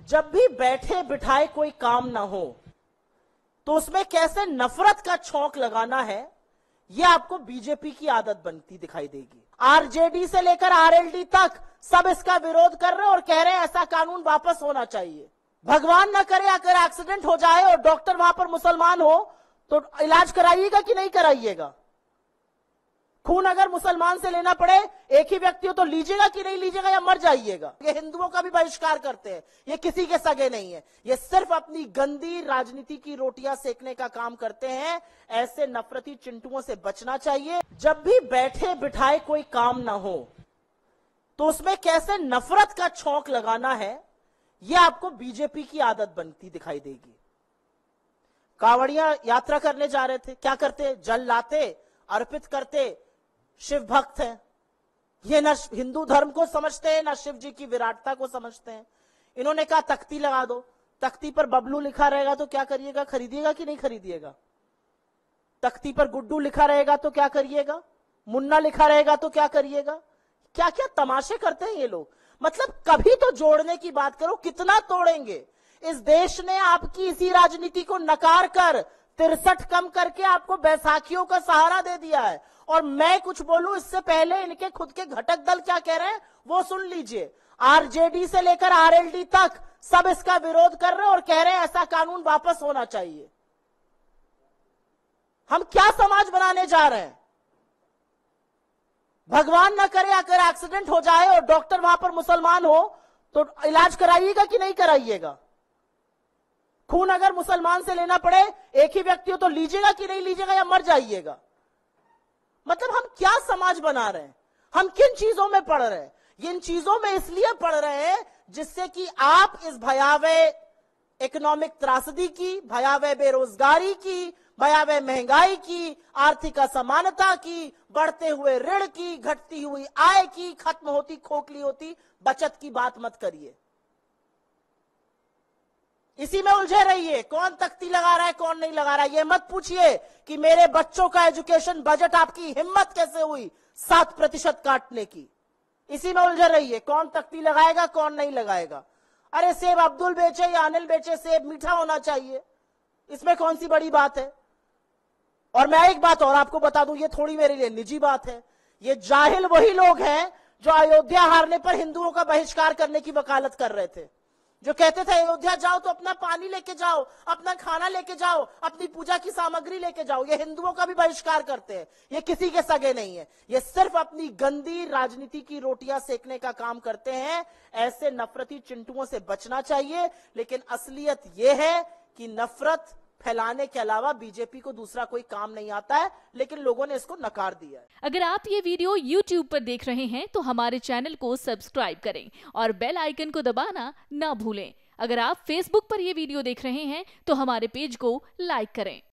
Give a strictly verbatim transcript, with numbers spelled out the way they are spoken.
जब भी बैठे बिठाए कोई काम ना हो तो उसमें कैसे नफरत का छौंक लगाना है, यह आपको बीजेपी की आदत बनती दिखाई देगी। आरजेडी से लेकर आरएलडी तक सब इसका विरोध कर रहे हैं और कह रहे हैं ऐसा कानून वापस होना चाहिए। भगवान ना करे अगर एक्सीडेंट हो जाए और डॉक्टर वहां पर मुसलमान हो तो इलाज कराइएगा कि नहीं कराइएगा? खून अगर मुसलमान से लेना पड़े, एक ही व्यक्ति हो तो लीजिएगा कि नहीं लीजिएगा या मर जाइएगा? ये हिंदुओं का भी बहिष्कार करते हैं, ये किसी के सगे नहीं है, ये सिर्फ अपनी गंदी राजनीति की रोटियां सेकने का काम करते हैं। ऐसे नफरती चिंटुओं से बचना चाहिए। जब भी बैठे बिठाए कोई काम ना हो तो उसमें कैसे नफरत का छौंक लगाना है, यह आपको बीजेपी की आदत बनती दिखाई देगी। कांवड़ियां यात्रा करने जा रहे थे, क्या करते? जल लाते, अर्पित करते, शिव भक्त हैं। ये न हिंदू धर्म को समझते हैं, न शिव जी की विराटता को समझते हैं। इन्होंने कहा तख्ती लगा दो, तख्ती पर बबलू लिखा रहेगा तो क्या करिएगा? खरीदिएगा कि नहीं खरीदिएगा? तख्ती पर गुड्डू लिखा रहेगा तो क्या करिएगा? मुन्ना लिखा रहेगा तो क्या करिएगा? क्या क्या तमाशे करते हैं ये लोग। मतलब कभी तो जोड़ने की बात करो, कितना तोड़ेंगे? इस देश ने आपकी इसी राजनीति को नकार कर तिरसठ कम करके आपको बैसाखियों का सहारा दे दिया है। और मैं कुछ बोलूं इससे पहले इनके खुद के घटक दल क्या कह रहे हैं वो सुन लीजिए। आरजेडी से लेकर आरएलडी तक सब इसका विरोध कर रहे हैं और कह रहे हैं ऐसा कानून वापस होना चाहिए। हम क्या समाज बनाने जा रहे हैं? भगवान ना करे अगर एक्सीडेंट हो जाए और डॉक्टर वहां पर मुसलमान हो तो इलाज कराइएगा कि नहीं कराइएगा? खून अगर मुसलमान से लेना पड़े, एक ही व्यक्ति हो तो लीजिएगा कि नहीं लीजिएगा या मर जाइएगा? मतलब हम क्या समाज बना रहे हैं? हम किन चीजों में पढ़ रहे हैं? इन चीजों में इसलिए पढ़ रहे हैं जिससे कि आप इस भयावह इकोनॉमिक त्रासदी की, भयावह बेरोजगारी की, भयावह महंगाई की, आर्थिक असमानता की, बढ़ते हुए ऋण की, घटती हुई आय की, खत्म होती खोखली होती बचत की बात मत करिए। इसी में उलझे रहिए। कौन तख्ती लगा रहा है कौन नहीं लगा रहा है, ये मत पूछिए कि मेरे बच्चों का एजुकेशन बजट आपकी हिम्मत कैसे हुई सात प्रतिशत काटने की। इसी में उलझे रहिए, कौन तख्ती लगाएगा कौन नहीं लगाएगा। अरे सेब अब्दुल बेचे या अनिल बेचे, सेब मीठा होना चाहिए, इसमें कौन सी बड़ी बात है। और मैं एक बात और आपको बता दूं, ये थोड़ी मेरे लिए निजी बात है। ये जाहिल वही लोग हैं जो अयोध्या हारने पर हिंदुओं का बहिष्कार करने की वकालत कर रहे थे, जो कहते थे अयोध्या जाओ तो अपना पानी लेके जाओ, अपना खाना लेके जाओ, अपनी पूजा की सामग्री लेके जाओ। ये हिंदुओं का भी बहिष्कार करते हैं, ये किसी के सगे नहीं है, ये सिर्फ अपनी गंदी राजनीति की रोटियां सेकने का काम करते हैं। ऐसे नफरती चिंटुओं से बचना चाहिए। लेकिन असलियत यह है कि नफरत फैलाने के अलावा बीजेपी को दूसरा कोई काम नहीं आता है, लेकिन लोगों ने इसको नकार दिया है। अगर आप ये वीडियो यूट्यूब पर देख रहे हैं तो हमारे चैनल को सब्सक्राइब करें और बेल आइकन को दबाना ना भूलें। अगर आप फेसबुक पर ये वीडियो देख रहे हैं तो हमारे पेज को लाइक करें।